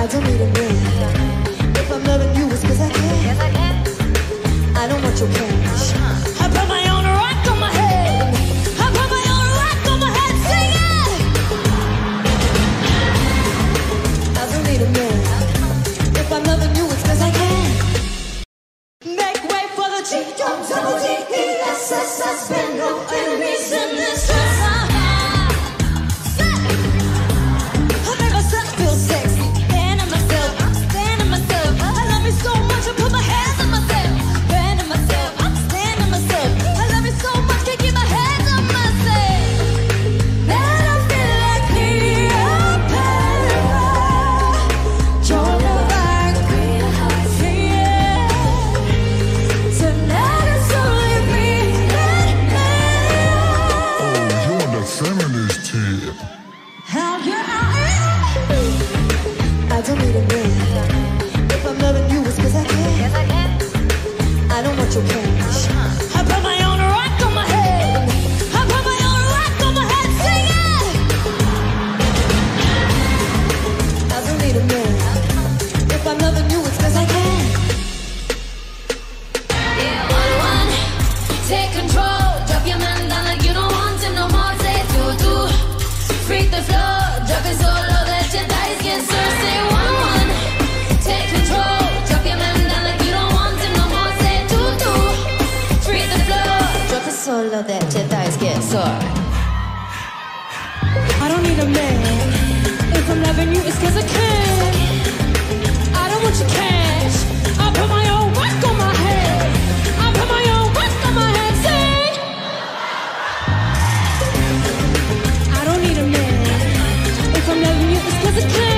don't need a man. If I'm loving you, it's 'cause I can. Yes, I can. I don't want your cash. Uh-huh. I put my own rock on my head. I put my own rock on my head. Sing it. I don't need a man. If I'm loving you, it's 'cause I can. Make way for the G-double-D-E-S-S. I spend no reason this stress. I make myself feel sexy. Stand on myself. Stand on myself. I love me so much. I put my hands on myself. Stand on myself. Stand on myself. I love me so much. Can't keep my hands on myself. Now I feel like Cleopatra. Your love like Cleopatra. Tonight it's only me and me. Oh, you're the feminist type. How you I don't need a man. If I'm loving you, it's 'cause I can. Yes, I can. I don't want your cash. Uh-huh. I put my own rock on my head. I put my own rock on my head. Sing it. I don't need a man. If I'm loving you, it's 'cause I can. Yeah, one. Take control. Drop your man down like you don't want him no more. Say two. Freak the floor. Drop it so low that your thighs get sore. Say one. Take control. Drop your man down like you don't want him no more. Say two. Freak the floor. Drop it so low that your thighs get sore. I don't need a man. If I'm loving you, it's 'cause I can. I don't want your cash. I put my own rock on my head. I put my own rock on my head. Sing. I don't need a man. If I'm loving you, it's 'cause I can.